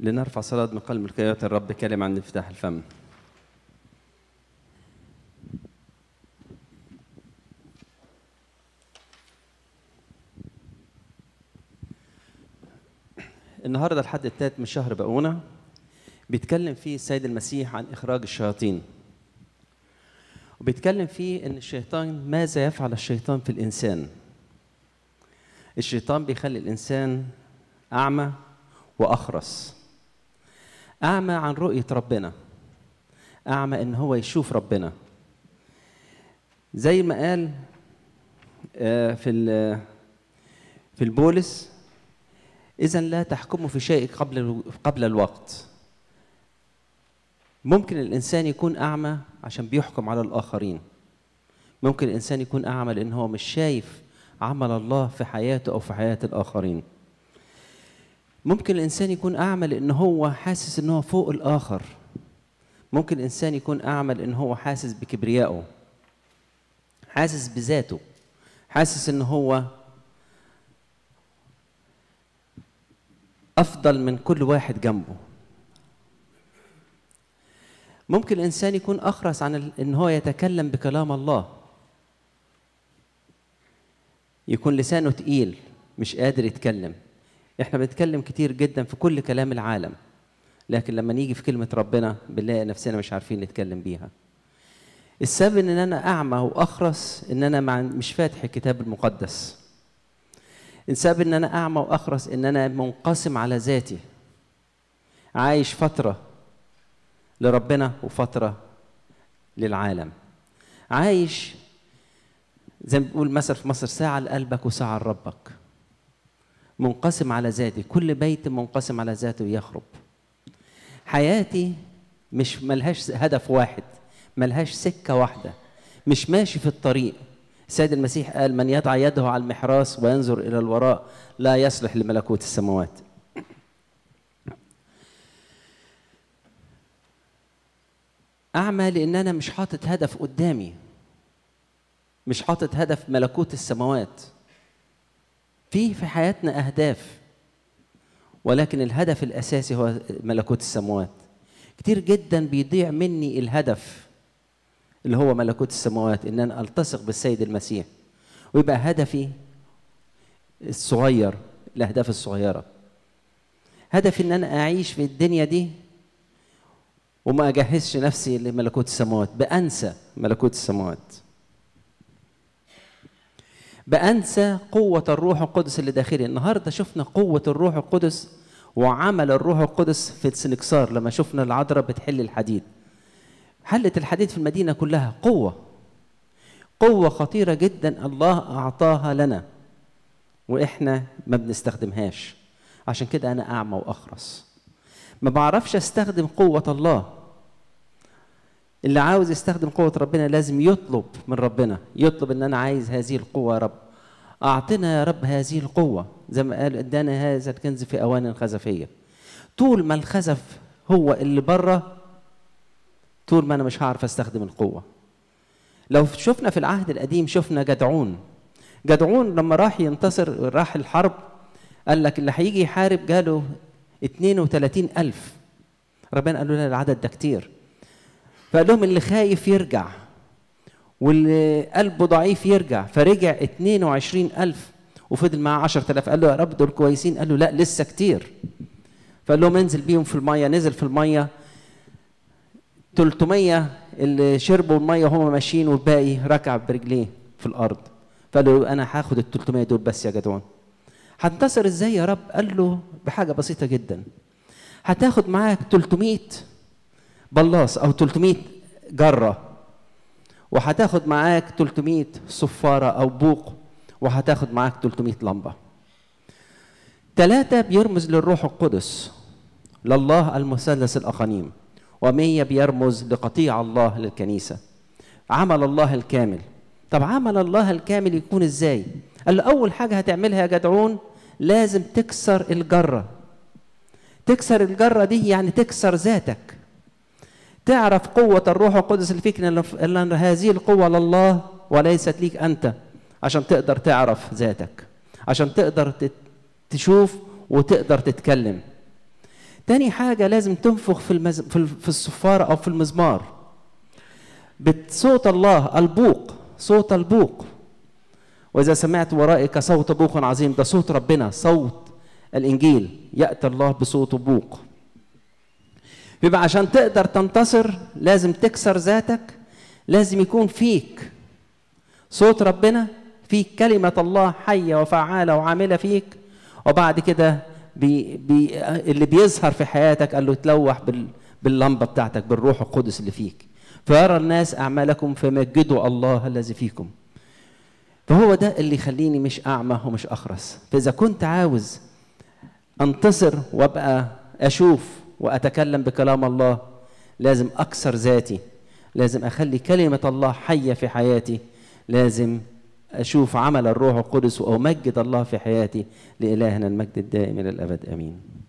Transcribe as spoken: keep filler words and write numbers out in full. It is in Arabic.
لنرفع صلاة من قلب الكيات الرب كلمة عند افتتاح الفم. النهارده الحد الثالث من شهر بقونة بيتكلم فيه السيد المسيح عن إخراج الشياطين، وبيتكلم فيه إن الشيطان ماذا يفعل الشيطان في الإنسان. الشيطان بيخلي الإنسان أعمى وأخرس، أعمى عن رؤية ربنا، أعمى إن هو يشوف ربنا، زي ما قال في في البولس: إذن لا تحكموا في شيء قبل قبل الوقت. ممكن الإنسان يكون أعمى عشان بيحكم على الآخرين، ممكن الإنسان يكون أعمى لأن هو مش شايف عمل الله في حياته أو في حياة الآخرين. ممكن الإنسان يكون أعمى لأن هو حاسس إن هو فوق الآخر. ممكن الإنسان يكون أعمى لأن هو حاسس بكبريائه، حاسس بذاته، حاسس إن هو أفضل من كل واحد جنبه. ممكن الإنسان يكون أخرس عن إن هو يتكلم بكلام الله، يكون لسانه تقيل مش قادر يتكلم. إحنا بنتكلم كتير جدا في كل كلام العالم، لكن لما نيجي في كلمة ربنا بنلاقي نفسنا مش عارفين نتكلم بيها. السبب إن أنا أعمى وأخرس إن أنا مش فاتح الكتاب المقدس. السبب إن أنا أعمى وأخرس إن أنا منقسم على ذاتي، عايش فترة لربنا وفترة للعالم، عايش زي ما بيقول مثل في مصر: ساعة لقلبك وساعة لربك. منقسم على ذاتي، كل بيت منقسم على ذاته يخرب. حياتي مش ملهاش هدف واحد، ملهاش سكة واحدة، مش ماشي في الطريق. السيد المسيح قال: من يضع يده على المحراث وينظر إلى الوراء لا يصلح لملكوت السماوات. أعمى لأن أنا مش حاطط هدف قدامي، مش حاطط هدف ملكوت السماوات. في في حياتنا أهداف، ولكن الهدف الأساسي هو ملكوت السماوات. كتير جدا بيضيع مني الهدف اللي هو ملكوت السماوات، إن أنا ألتصق بالسيد المسيح، ويبقى هدفي الصغير، الأهداف الصغيرة. هدفي إن أنا أعيش في الدنيا دي وما أجهزش نفسي لملكوت السماوات، بأنسى ملكوت السماوات، بأنسى قوة الروح القدس اللي داخلي. النهارده شفنا قوة الروح القدس وعمل الروح القدس في السنكسار لما شفنا العذراء بتحل الحديد. حلت الحديد في المدينة كلها. قوة قوة خطيرة جدا الله أعطاها لنا وإحنا ما بنستخدمهاش. عشان كده أنا أعمى وأخرس، ما بعرفش أستخدم قوة الله. اللي عاوز يستخدم قوة ربنا لازم يطلب من ربنا، يطلب إن أنا عايز هذه القوة يا رب، أعطنا يا رب هذه القوة. زي ما قال: ادانا هذا الكنز في أوان خزفية. طول ما الخزف هو اللي بره، طول ما أنا مش هعرف أستخدم القوة. لو شفنا في العهد القديم شفنا جدعون. جدعون لما راح ينتصر، راح الحرب، قال لك اللي هيجي يحارب جاله اثنين وثلاثين ألف. ربنا قال له لا، العدد ده كتير. فقال لهم اللي خايف يرجع واللي قلبه ضعيف يرجع. فرجع اثنين وعشرين ألف وفضل معاه عشرة آلاف. قال له يا رب دول كويسين. قال له لا، لسه كتير. فقال لهم انزل بيهم في المية. نزل في المية، ثلاثمية اللي شربوا المية وهم ماشيين، والباقي ركع برجليه في الأرض. فقال له أنا هاخد ال ثلاثمية دول بس يا جدعون. هتنتصر ازاي يا رب؟ قال له بحاجة بسيطة جدا. هتاخد معاك ثلاثمية بلاص أو ثلاثمية جرة، وهتاخد معاك ثلاثمية صفارة أو بوق، وهتاخد معاك ثلاثمية لمبة. ثلاثة بيرمز للروح القدس، لله المثلث الأقانيم، ومية بيرمز لقطيع الله للكنيسة، عمل الله الكامل. طب عمل الله الكامل يكون ازاي؟ قال له أول حاجة هتعملها يا جدعون لازم تكسر الجرة. تكسر الجرة دي يعني تكسر ذاتك، تعرف قوة الروح القدس اللي فيك، أن هذه القوة لله وليست ليك أنت، عشان تقدر تعرف ذاتك، عشان تقدر تشوف وتقدر تتكلم. تاني حاجة لازم تنفخ في المز... في في الصفارة أو في المزمار بصوت الله، البوق، صوت البوق. وإذا سمعت ورائك صوت بوق عظيم، ده صوت ربنا، صوت الإنجيل، يأتي الله بصوت بوق. يبقى عشان تقدر تنتصر لازم تكسر ذاتك، لازم يكون فيك صوت ربنا، فيك كلمة الله حية وفعالة وعاملة فيك. وبعد كده بي بي اللي بيظهر في حياتك قال له تلوح بال باللمبة بتاعتك بالروح القدس اللي فيك، فيرى الناس أعمالكم فيمجدوا الله الذي فيكم. فهو ده اللي يخليني مش أعمى ومش أخرس. فإذا كنت عاوز أنتصر وأبقى أشوف وأتكلم بكلام الله، لازم أكسر ذاتي، لازم أخلي كلمة الله حية في حياتي، لازم أشوف عمل الروح القدس وأمجد الله في حياتي. لإلهنا المجد الدائم إلى الأبد، آمين.